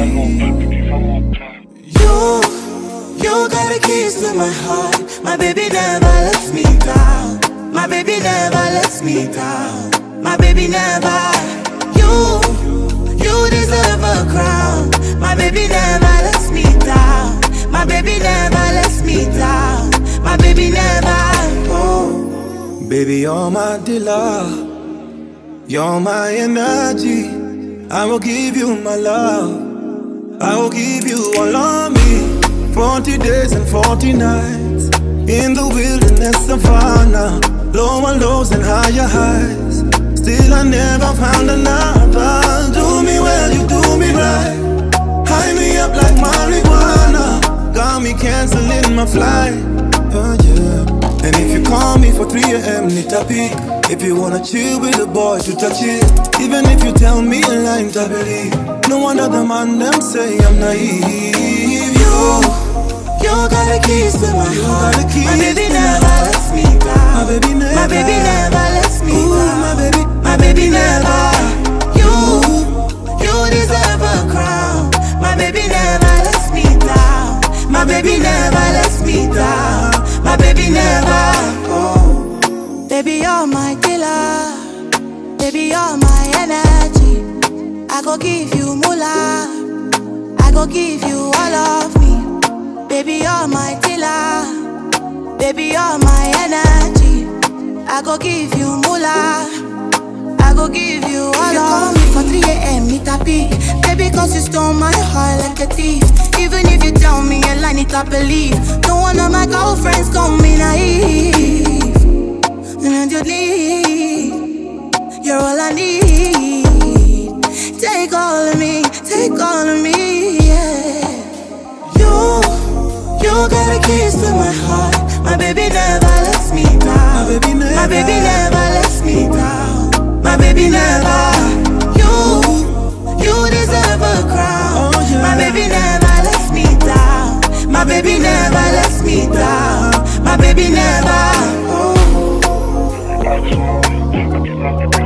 You got the keys to my heart. My baby never lets me down. My baby never lets me down. My baby never. You deserve a crown. My baby never lets me down. My baby never lets me down. My baby never. Oh. Baby, you're my dealer. You're my energy. I will give you my love. I will give you all of me. 40 days and 40 nights in the wilderness savannah, lower lows and higher highs. Still I never found another. Do me well, you do me right. High me up like marijuana. Got me canceling my flight. Yeah. And if you call me for 3 AM, need a peek. If you wanna chill with the boy, to touch it. Even if you tell me a line to believe. No one other man them say I'm naive. You got the keys to my heart. My baby never lets me down. My baby never. My baby never lets me down. My baby. My baby never. You deserve a crown. My baby never lets me down. My baby never lets me down. My baby never. Oh. Baby, you're my killer. Baby, you're my energy. I go give you moolah. I go give you all of me. Baby, you're my dealer. Baby, you're my energy. I go give you moolah. I go give you all of me. For 3 AM, need a peek. Baby, cause you stole my heart like a thief. Even if you tell me a lie, need to believe. No one of my girlfriends call me naive. And you leave. You're all I need. Take all of me, take all of me, yeah. You got the keys to my heart. My baby never lets me down. My baby never. My baby never lets me down. My baby never. You deserve a crown. Oh, yeah. My baby never lets me down. My baby never lets me down. My baby never. Oh.